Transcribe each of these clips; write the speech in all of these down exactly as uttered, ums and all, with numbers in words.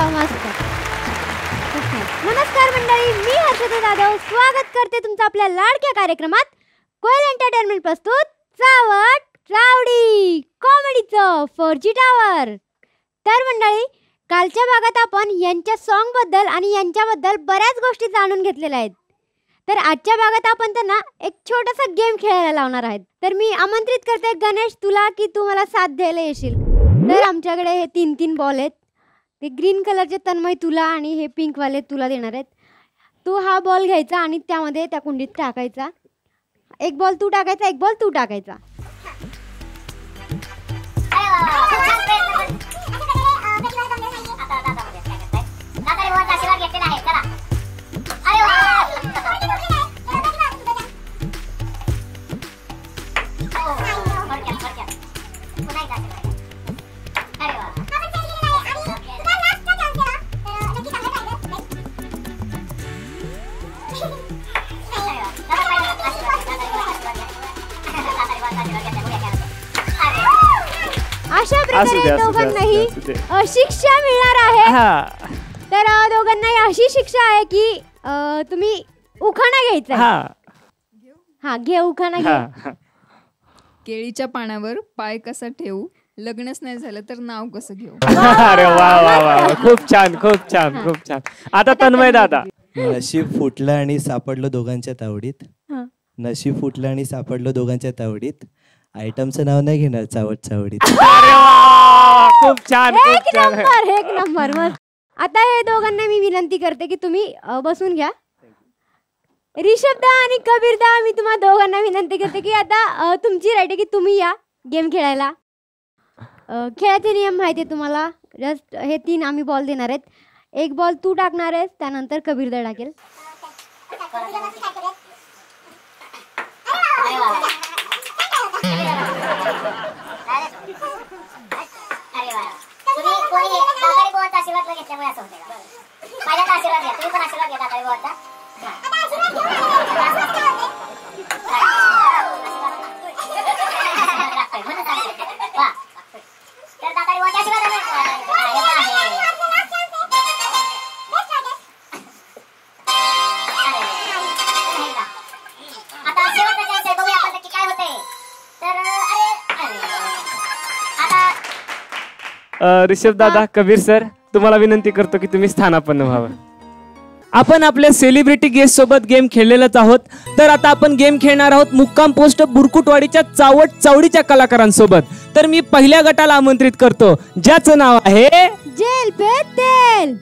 मस्त. नमस्कार मंडळी, मी हर्षदा जाधव स्वागत करते तुमचं आपल्या लाडक्या कार्यक्रमात कोयल एंटरटेनमेंट प्रस्तुत चावट चावडी कॉमेडीचं फोर जी टावर. तर मंडळी, कालच्या भागात आपण यांच्या सॉन्ग बद्दल आणि यांच्याबद्दल बऱ्याच गोष्टी जाणून घेतलेल्या आहेत. तर आजच्या भागात आपण त्यांना एक छोटासा गेम खेळायला लावणार आहेत. तर मी आमंत्रित करते गणेश तुला की तू मला साथ द्यायला येशील. तर आमच्याकडे हे तीन तीन बॉल आहेत. ते ग्रीन कलरचे तन्मय तुला आणि हे पिंकवाले तुला देणार आहेत. तू हा बॉल घ्यायचा आणि त्यामध्ये त्या कुंडीत टाकायचा. एक बॉल तू टाकायचा, एक बॉल तू टाकायचा. अशा प्रकारे दोघांनाही शिक्षा मिळणार आहे. तर दोघांनाही अशी शिक्षा आहे की तुम्ही उखाणा घ्यायचा. हा घे उखाणा घे. केळीच्या पानावर पाय कसा ठेवू, लग्नच नाही झालं तर नाव कसं घेऊ. अरे वा वा वा, खूप छान खूप छान खूप छान. आता तन्मय दादा. नशीब फुटलं आणि सापडलं दोघांच्या तावडीत. नशीब फुटलं आणि सापडलं दोघांच्या तावडीत. आयटमचं नाव नाही घेणार, चावट चावडीत. खूप छान, एक नंबर एक नंबर. मग आता हे दोघांना मी विनंती करते की तुम्ही बसून घ्या. ऋषभदा आणि कबीरदा, मी तुम्हा दोघांना विनंती करते की आता तुमची राईट आहे की तुम्ही या गेम खेळायला. खेळाचे नियम माहिती आहे तुम्हाला. जस्ट हे तीन आम्ही बॉल देणार आहेत. एक बॉल तू टाकणार आहेस, त्यानंतर कबीरदा टाकेल. ऋषभ दादा, कबीर सर, तुम्हाला विनंती करतो की तुम्ही स्थानापन्न व्हावं. आपण आपल्या सेलिब्रिटी गेस्ट सोबत गेम खेळलेलाच आहोत. तर आता आपण गेम खेळणार आहोत मुक्काम पोस्ट बुरकुटवाडीच्या चावट चावडीच्या कलाकारांसोबत. तर मी पहिल्या गटाला आमंत्रित करतो, ज्याचं नाव आहे जेल पे तेल.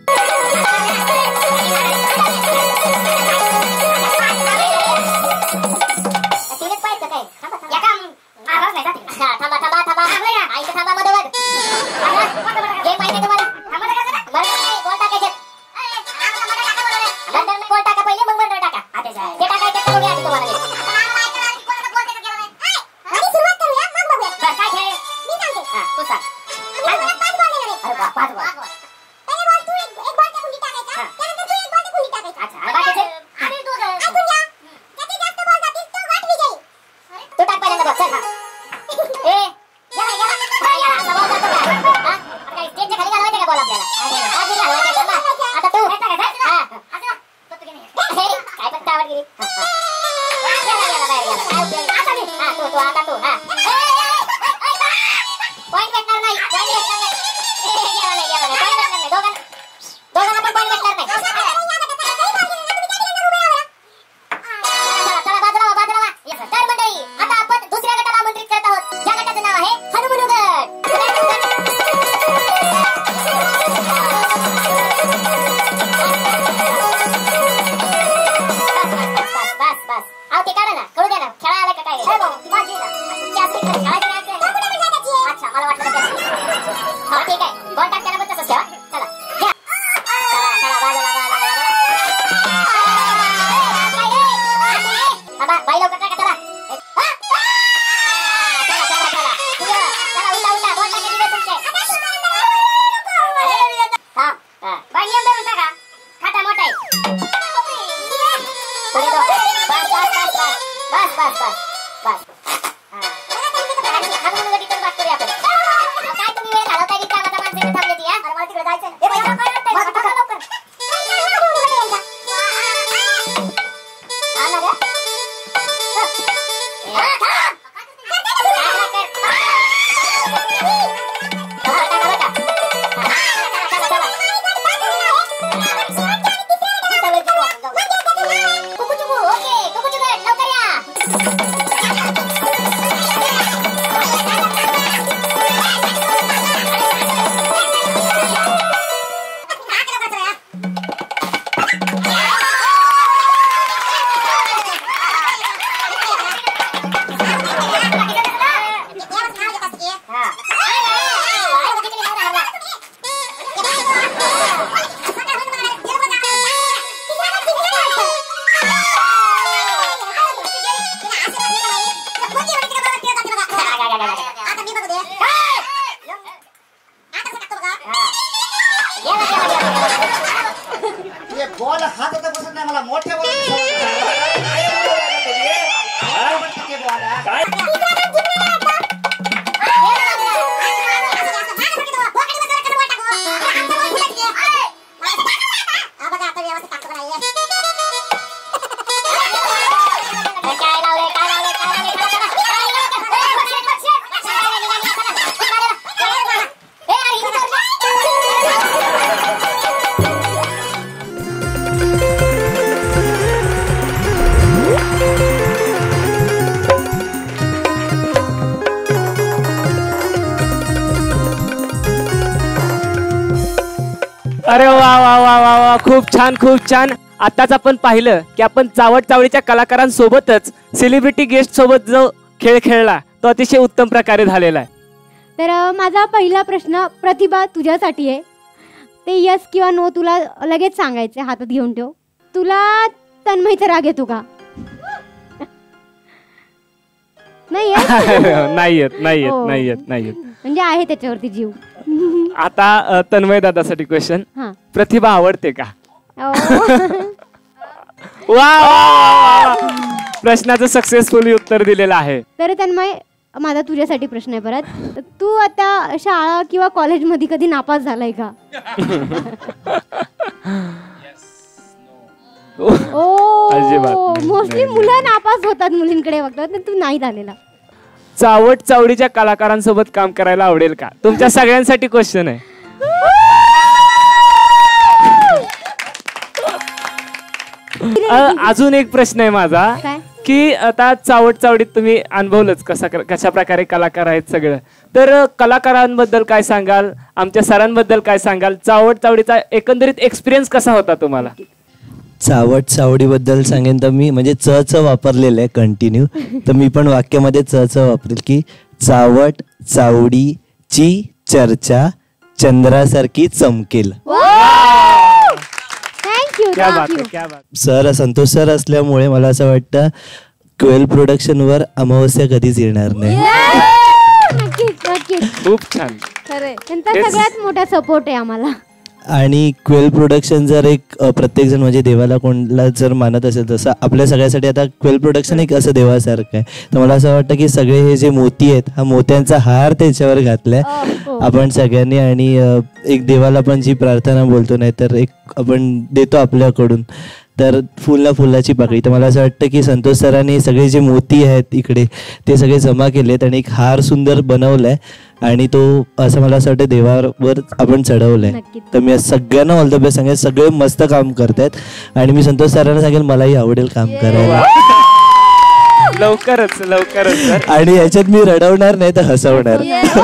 बॉल हातात बसत नाही मला मोठ्या बॉल काय अरे वा वा वा वा वा खूप छान खूप छान. आताच आपण पाहिलं की आपण चावट चावडीच्या कलाकारांसोबतच सेलिब्रिटी गेस्ट सोबत जो खेळ खेळला तो अतिशय उत्तम प्रकारे झालेला आहे. तर अ, माझा पहिला प्रश्न प्रतिभा तुझ्यासाठी आहे. ते यस किंवा नो तुला लगेच सांगायचे, हातात घेऊन ठेव. तुला तन्मयचा राग येतो का? नाही येत? नाही येत नाही येत हो. नाही येत नाही येत. म्हणजे आहे त्याच्यावरती जीव. आता अ, तन्मय दादासाठी क्वेश्चन. हा. प्रतिभा आवडते का? ओ. वा वा, वा, वा. प्रश्नाचं सक्सेसफुली उत्तर दिलेलं आहे. तर तन्मय माझा तुझ्यासाठी प्रश्न आहे परत. तू आता शाळा किंवा कॉलेजमध्ये कधी नापास झालाय का? अजिबात ओ नाही, मोस्टली नाही, मुलं नापास होतात मुलींकडे बघतात, पण तू नाही झालेला. चावट चावडीच्या कलाकारांसोबत काम करायला आवडेल का? तुमच्या सगळ्यांसाठी क्वेश्चन आहे. अ, अजून एक प्रश्न आहे माझा काय? की आता चावट चावडीत तुम्ही अनुभवलंच कसा कशा प्रकारे कलाकार आहेत सगळं, तर अ, कलाकारांबद्दल काय सांगाल, आमच्या सरांबद्दल काय सांगाल, चावट चावडीचा एकंदरीत एक्सपिरियन्स कसा होता तुम्हाला? चावट चावडीबद्दल सांगेन तर मी म्हणजे च च वापरलेलं आहे कंटिन्यू, तर मी पण वाक्यामध्ये च च वापरेल की चावट चावडीची चर्चा चंद्रासारखी चमकेल. थँक्यू क्या बात थँक्यू. है, क्या बात. सर संतोष सर असल्यामुळे मला असं वाटतं क्वेल प्रोडक्शनवर अमावस्या कधीच येणार नाही. नक्कीच नक्कीच. खूप छान. खरंय, त्यांचा तेच. सगळ्यात मोठा सपोर्ट आहे आम्हाला. आणि क्वेल प्रोडक्शन जर एक अ, प्रत्येकजण म्हणजे देवाला कोणला जर मानत असेल तसं आपल्या सगळ्यासाठी आता क्वेल प्रोडक्शन एक असं देवासारखं आहे. तर मला असं वाटतं की सगळे हे जे मोती आहेत हा मोत्यांचा हार त्याच्यावर घातलाय हो. आपण सगळ्यांनी. आणि अ, एक देवाला पण जी प्रार्थना बोलतो नाही तर एक आपण देतो आपल्याकडून, तर फुलला फुलाची पाकळी. तर मला असं वाटतं की संतोष सरांनी सगळे जे मोती आहेत इकडे ते सगळे जमा केलेत आणि एक हार सुंदर बनवलाय आणि तो असं मला असं वाटतं देवावर आपण चढवलाय. नक्कीच. तर मी सगळ्यांना ऑल द बेस्ट सांगेन, सगळे मस्त काम करतायत आणि मी संतोष सरांना सांगेन मलाही आवडेल काम करायला. लवकरच लवकरच सर. आणि याच्यात मी रडवणार नाही तर हसवणार.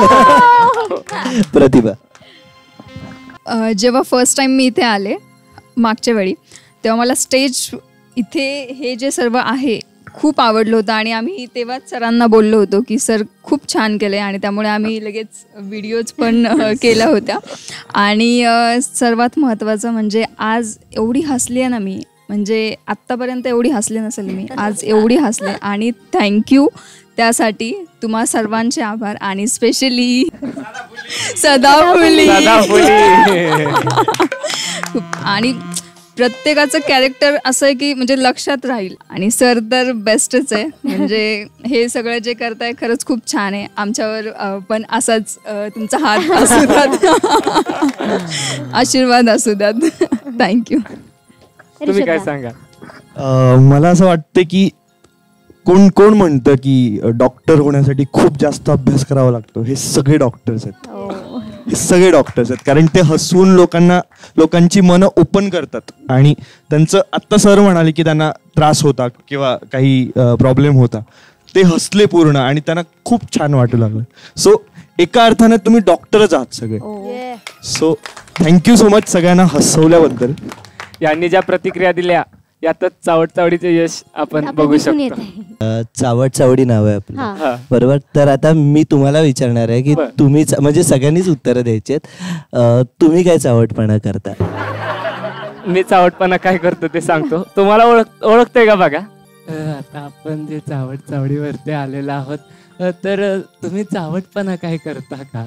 प्रतिभा अ, जेव्हा फर्स्ट टाइम मी इथे आले मागच्या वेळी, तेव्हा मला स्टेज इथे हे जे सर्व आहे खूप आवडलं होतं आणि आम्ही तेव्हाच सरांना बोललो होतो की सर खूप छान केलं आहे आणि त्यामुळे आम्ही लगेच व्हिडिओज पण अ, केल्या होत्या. आणि अ, सर्वात महत्त्वाचं म्हणजे आज एवढी हसली आहे ना मी, म्हणजे आत्तापर्यंत एवढी हसले नसेल मी, आज एवढी हसले. आणि थँक्यू त्यासाठी, तुम्हा सर्वांचे आभार. आणि स्पेशली सदाफुली सदाफुली. आणि प्रत्येकाचं कॅरेक्टर असं आहे की म्हणजे लक्षात राहील. आणि सर तर बेस्टच आहे, म्हणजे हे सगळं जे करताय खरंच खूप छान आहे. आमच्यावर अ, पण असाच अ, तुमचा हात असू द्यात, आशीर्वाद असू द्यात. थँक्यू. तुम्ही काय सांगा? अं, मला असं वाटतं की कोण कोण म्हणतं की डॉक्टर होण्यासाठी खूप जास्त अभ्यास करावा लागतो. हे सगळे डॉक्टर्स आहेत, हे सगळे डॉक्टर्स आहेत, कारण ते हसवून लोकांना लोकांची मनं ओपन करतात. आणि त्यांचं आत्ता सर म्हणाले की त्यांना त्रास होता किंवा काही प्रॉब्लेम होता, ते हसले पूर्ण आणि त्यांना खूप छान वाटू लागलं. सो एका अर्थाने तुम्ही डॉक्टरच आहात सगळे. सो थँक्यू सो मच सगळ्यांना हसवल्याबद्दल. यांनी ज्या प्रतिक्रिया दिल्या यातच चावट चावडीचे यश आपण बघू शकतो. अ, चावट चावडी नाव आहे आपलं, हा. बरोबर. तर आता मी तुम्हाला विचारणार आहे की बरं. तुम्ही म्हणजे सगळ्यांनीच उत्तरं द्यायची आहेत. अ, तुम्ही काय चावटपणा करता? मी चावटपणा काय करतो ते सांगतो. तुम्हाला ओळख ओळखते का बघा? अ, आता आपण जे चावट चावडीवरती आलेलो आहोत, अ, तर अ, तुम्ही चावटपणा काय करता का?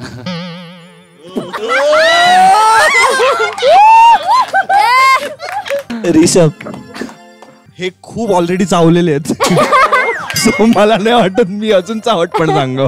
रिषभ हे खूप ऑलरेडी चावलेले आहेत सो मला नाही वाटत मी अजून चावटपण सांगावं.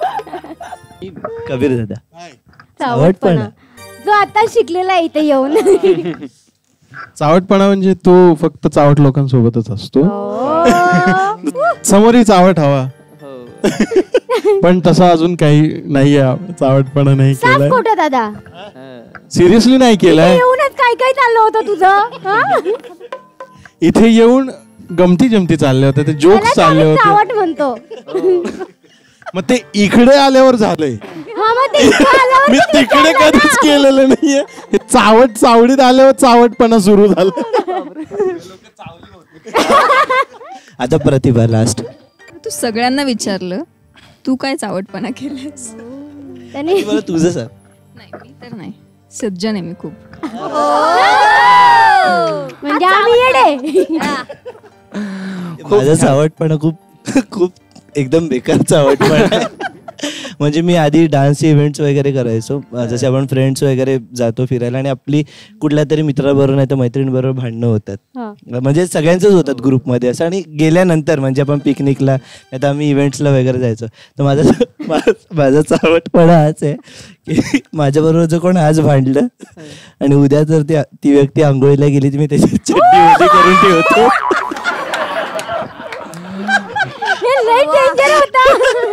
कबीर दादा चावटपणा जो आता शिकलेला आहे इथे येऊन. चावटपणा म्हणजे तो फक्त चावट लोकांसोबतच असतो. हो. समोरही चावट हवा पण तसा अजून काही नाहीये. चावटपणा नाही साफ केलाय, खोटं दादा. सिरियसली नाही इथे केलाय. येऊनच काय काय चाललं होतं तुझं? हा? इथे येऊन गमती जमती चालले होते, ते त्याला जोक्स चालले आम्ही होते. चावट म्हणतो. मग ते इकडे आल्यावर झालंय. हा मग ते इथे आल्यावर मी तुम्ही तिकडे चालला कधीच ना. केलेलं नाहीये. हे चावट चावडीत आल्यावर चावटपणा सुरू झाला. आता प्रतिभा लास्ट. तू सगळ्यांना विचारलं तू काय चावटपणा केलास? त्याने मला तुझं सांग. नाही मी तर नाही, सज्जन आहे मी खूप. म्हणजे आम्ही येडे. माझा चावटपणा खूप खूप एकदम बेकार चावटपणा आहे. म्हणजे मी आधी डान्सचे इव्हेंट्स वगैरे करायचो, जसे आपण फ्रेंड्स वगैरे जातो फिरायला आणि आपली कुठल्या तरी मित्राबरोबर नाही तर मैत्रिणीबरोबर भांडणं होतात. म्हणजे सगळ्यांचंच होतात ग्रुपमध्ये असं. आणि गेल्यानंतर म्हणजे आपण पिकनिकला नाही तर आम्ही इव्हेंट्सला वगैरे जायचो. तर माझा माझा चावटपणा हाच आहे की माझ्याबरोबर जर कोण आज भांडलं आणि उद्या जर ती ती व्यक्ती आंघोळीला गेली तर मी त्याची चड्डी उभी करून ठेवतो. हे लय डेंजर होता.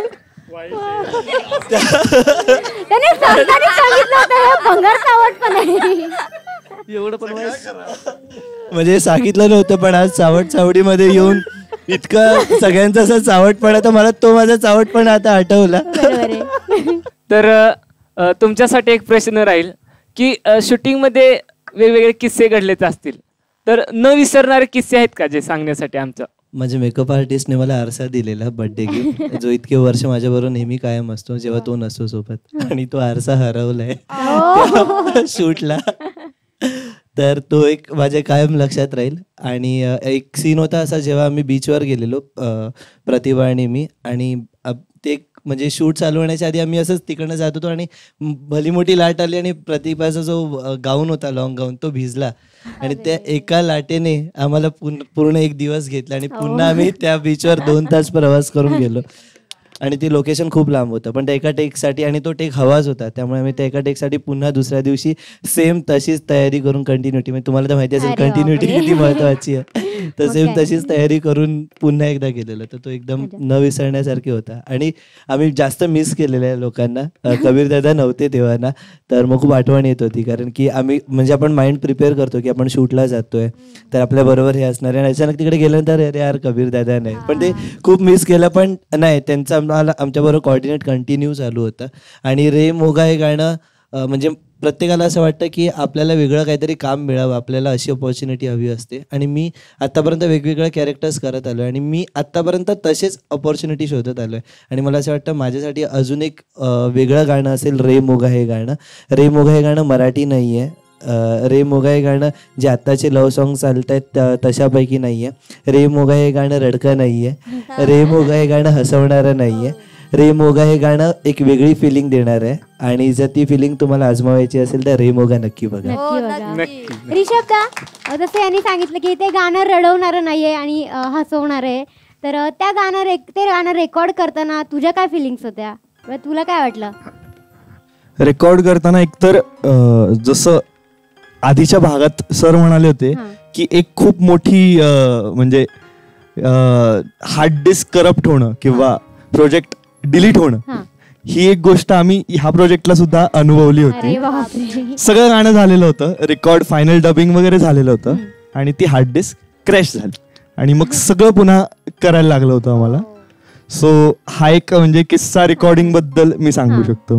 त्याने सांगताना सांगितलं होतं हे भंगार चावटपणा आहे. एवढं पण म्हणजे सांगितलं नव्हतं पण आज चावट चावडीमध्ये येऊन इतकं सगळ्यांचा असा चावटपणा, तर मला तो माझा चावटपणा आता आठवला. बरोबर आहे. तर अ, तुमच्यासाठी एक प्रश्न राहील की शूटिंग मध्ये वेगवेगळे किस्से घडलेच असतील, तर न विसरणारे किस्से आहेत का जे सांगण्यासाठी आमचं? माझ्या मेकअप आर्टिस्टने मला आरसा दिलेला बर्थडे गिफ्ट, जो इतके वर्ष माझ्याबरोबर नेहमी कायम असतो जेव्हा तो नसतो सोबत. आणि तो आरसा हरवलाय शूटला. तर तो एक माझ्या कायम लक्षात राहील. आणि अ, एक सीन होता असा जेव्हा आम्ही बीचवर गेलेलो अ, प्रतिभा आणि मी. आणि अ, ते एक म्हणजे शूट चालू होण्याच्या आधी आम्ही असंच तिकडनं जात होतो आणि भली मोठी लाट आली आणि प्रतिभाचा जो गाऊन होता लॉंग गाऊन तो भिजला. आणि त्या एका लाटेने आम्हाला पूर्ण एक दिवस घेतला आणि पुन्हा आम्ही त्या बीचवर दोन तास प्रवास करून गेलो. आणि ती लोकेशन खूप लांब होतं पण त्या एका टेकसाठी, आणि तो टेक हवाच होता त्यामुळे आम्ही त्या एका टेकसाठी पुन्हा दुसऱ्या दिवशी सेम तशीच तयारी करून कंटिन्युटी, म्हणजे तुम्हाला तर माहिती असेल कंटिन्युटी किती महत्वाची आहे, तर सेम तशीच तयारी करून पुन्हा एकदा गेलेलो. तर तो एकदम न विसरण्यासारखी होता. आणि आम्ही जास्त मिस केलेलं आहे लोकांना. कबीर दादा नव्हते तेव्हा ना, तर मग खूप आठवण येत होती. कारण की आम्ही म्हणजे आपण माइंड प्रिपेअर करतो की आपण शूटला जातोय तर आपल्या बरोबर हे असणार आहे, अचानक तिकडे गेल्यानंतर अरे यार कबीर दादा नाही. पण ते खूप मिस केलं. पण नाही, त्यांचा आम्हाला आमच्याबरोबर कॉर्डिनेट कंटिन्यू चालू होतं. आणि रे मोगा हे गाणं म्हणजे प्रत्येकाला असं वाटतं की आपल्याला वेगळं काहीतरी काम मिळावं, आपल्याला अशी अपॉर्च्युनिटी हवी असते. आणि मी आत्तापर्यंत वेगवेगळ्या कॅरेक्टर्स करत आलो आहे आणि मी आत्तापर्यंत तसेच अपॉर्च्युनिटी शोधत आलो आहे. आणि मला असं वाटतं माझ्यासाठी अजून एक वेगळं गाणं असेल रे मोगा हे गाणं. रे मोगा हे गाणं मराठी नाही आहे. रे मोगा हे गाणं जे आत्ताचे लव्ह सॉन्ग चालत आहेत तशापैकी नाही आहे. रे मोगा हे गाणं रडकं नाही आहे. रे मोगा हे गाणं हसवणारं नाही आहे. रे मोगा हे गाणं एक वेगळी फिलिंग देणार आहे. आणि जर ती फिलिंग तुम्हाला आजमावायची असेल तर रे मोगा नक्की बघा. नक्की बघा. रिषभ का जसं यांनी सांगितलं की ते गाणं रडवणारं नाहीये आणि हसवणार आहे, तर त्या गाणं रे ते गाणं रेकॉर्ड करताना तुझ्या काय फिलिंग्स होत्या, तुला काय वाटलं? रेकॉर्ड करताना एकतर जसं आधीच्या भागात सर म्हणाले होते की एक खूप मोठी म्हणजे हार्ड डिस्क करप्ट होणं किंवा प्रोजेक्ट डिलीट होणं, ही एक गोष्ट आम्ही ह्या प्रोजेक्टला सुद्धा अनुभवली होती. सगळं गाणं झालेलं होतं, रेकॉर्ड फायनल डबिंग वगैरे झालेलं होतं आणि ती हार्ड डिस्क क्रॅश झाली आणि मग सगळं पुन्हा करायला लागलं होतं आम्हाला. सो हा एक म्हणजे किस्सा रेकॉर्डिंग बद्दल मी सांगू शकतो.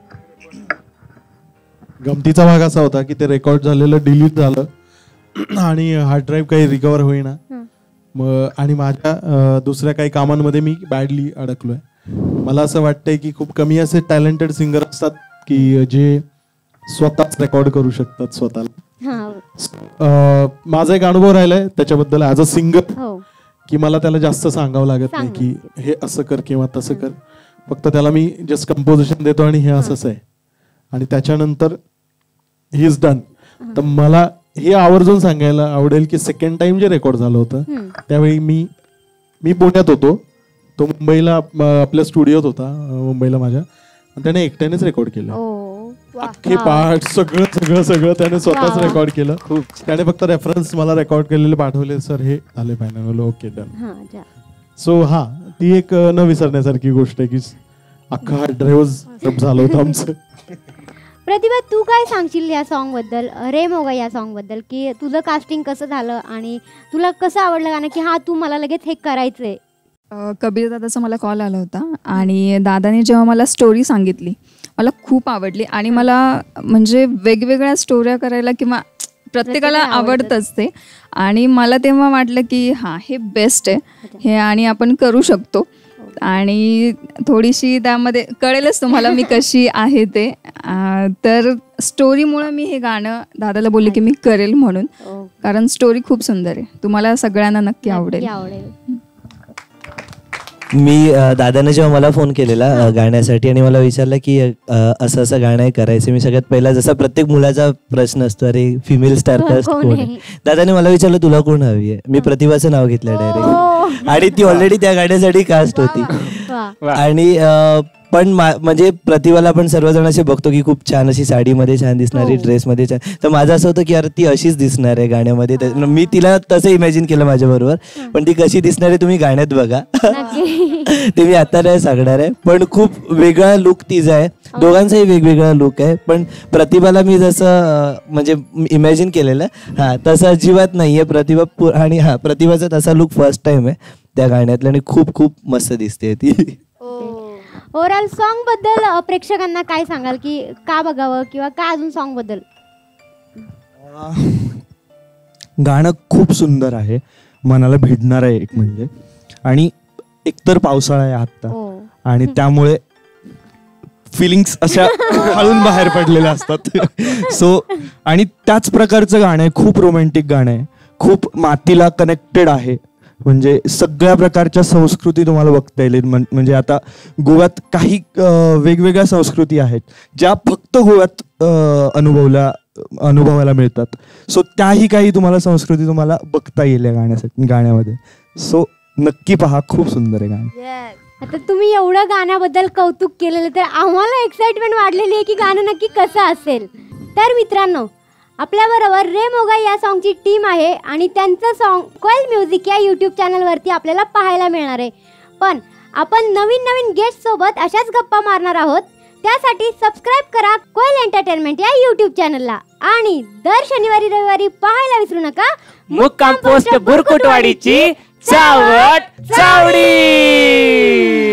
गमतीचा भाग असा होता की ते रेकॉर्ड झालेलं डिलीट झालं आणि हार्ड ड्राईव्ह काही रिकवर होईना. मग आणि माझ्या दुसऱ्या काही कामांमध्ये मी बॅडली अडकलोय. मला असं वाटतंय की खूप कमी असे टॅलेंटेड सिंगर असतात की जे स्वतःच रेकॉर्ड करू शकतात स्वतःला. माझा एक अनुभव राहिलाय त्याच्याबद्दल ऍज अ सिंगर की मला त्याला जास्त सांगावं लागत नाही की हे असं कर किंवा तसं कर. फक्त त्याला मी जस्ट कंपोजिशन देतो आणि हे असंच आहे आणि त्याच्यानंतर ही इज डन. तर मला हे आवर्जून सांगायला आवडेल की सेकंड टाइम जे रेकॉर्ड झालं होतं त्यावेळी मी मी पुण्यात होतो, तो मुंबईला अ, आपल्या स्टुडिओत होता अ, मुंबईला माझ्या, आणि त्याने एकट्यानेच रेकॉर्ड केलं. अख्खे पार्ट सगळं सगळं सगळं त्याने स्वतःच रेकॉर्ड केलं. त्याने फक्त रेफरन्स मला रेकॉर्ड केलेले पाठवले, सर हे आले फायनल, ओके डन. सो हा ती एक अ, न विसरण्यासारखी गोष्ट आहे की अख्खा हा ड्राईव्ह झालं होतं आमचं. प्रतिभा, तू काय सांगशील या सॉन्ग बद्दल, रे मोगा या सॉन्ग बद्दल, की तुझं कास्टिंग कसं झालं आणि तुला कसं आवडलं गाणं, की हा तू मला लगेच हे करायचंय? अ, कबीर दादाचा मला कॉल आला होता आणि दादाने जेव्हा मला स्टोरी सांगितली मला खूप आवडली. आणि मला म्हणजे वेगवेगळ्या स्टोऱ्या करायला किंवा प्रत्येकाला आवडतंच ते, आणि मला तेव्हा वाटलं की हां हे बेस्ट आहे हे आणि आपण करू शकतो. आणि थोडीशी त्यामध्ये कळेलच तुम्हाला मी कशी आहे ते. अ, तर स्टोरीमुळं मी हे गाणं दादाला बोलले की मी करेल म्हणून, कारण स्टोरी खूप सुंदर आहे, तुम्हाला सगळ्यांना नक्की आवडेल. मी अ, दादाने जेव्हा मला फोन केलेला अ, गाण्यासाठी आणि मला विचारलं की अ, असं असं गाणं आहे करायचं, मी सगळ्यात पहिला जसा प्रत्येक मुलाचा प्रश्न असतो, अरे फिमेल स्टार कास्ट कोण आहे, दादाने मला विचारलं तुला कोण हवी आहे, मी प्रतिभाचं नाव घेतलं डायरेक्ट, आणि ती ऑलरेडी त्या गाण्यासाठी कास्ट होती. आणि अ, पण म्हणजे प्रतिभाला पण सर्वजण असे बघतो की खूप छान अशी साडीमध्ये छान दिसणारी, ड्रेसमध्ये छान, तर माझं असं होतं की अरे ती अशीच दिसणार आहे गाण्यामध्ये, मी तिला तसं इमॅजिन केलं माझ्याबरोबर, पण ती कशी दिसणार आहे तुम्ही गाण्यात बघा. ते मी आता नाही सांगणार आहे, पण खूप वेगळा लुक तिचा आहे, दोघांचाही वेगवेगळा लुक आहे. पण प्रतिभाला मी जसं म्हणजे इमॅजिन केलेलं हां तसं अजिबात नाही आहे प्रतिभा, आणि हां प्रतिभाचा तसा लुक फर्स्ट टाइम आहे त्या गाण्यातला, आणि खूप खूप मस्त दिसते ती. ओव्हरऑल सॉन्ग बद्दल प्रेक्षकांना काय सांगाल, की का बघावं किंवा काय अजून सॉन्ग बद्दल? गाणं खूप सुंदर आहे, मनाला भिडणार आहे एक म्हणजे, आणि एकतर पावसाळा आहे आत्ता, आणि त्यामुळे फिलिंग्स अशा हळून बाहेर पडलेल्या असतात. सो आणि त्याच प्रकारचं गाणं आहे, खूप रोमॅन्टिक गाणं आहे, खूप मातीला कनेक्टेड आहे, म्हणजे सगळ्या प्रकारच्या संस्कृती तुम्हाला बघता येईल. म्हणजे आता गोव्यात काही वेगवेगळ्या संस्कृती आहेत ज्या फक्त गोव्यात अनुभवल्या अनुभवायला मिळतात. सो त्याही काही तुम्हाला संस्कृती तुम्हाला बघता येईल या गाण्यासाठी गाण्यामध्ये. सो नक्की पहा, खूप सुंदर आहे गाणं. आता तुम्ही एवढं गाण्याबद्दल कौतुक केलेलं, तर आम्हाला एक्साइटमेंट वाढलेली आहे की गाणं नक्की कसं असेल. तर मित्रांनो, आपल्याबरोबर रे मोगा या सॉन्गची टीम आहे आणि त्यांचं सॉन्ग कोयल म्युझिक या यूट्यूब चॅनलवरती आपल्याला पाहायला मिळणार आहे. पण आपण नवीन नवीन गेस्ट सोबत अशाच गप्पा मारणार आहोत. त्यासाठी सबस्क्राईब करा कोयल एंटरटेनमेंट या यूट्यूब चॅनलला, आणि दर शनिवारी रविवारी पाहायला विसरू नका मुक्काम पोस्ट बुरकुटवाडीची चावट चावडी.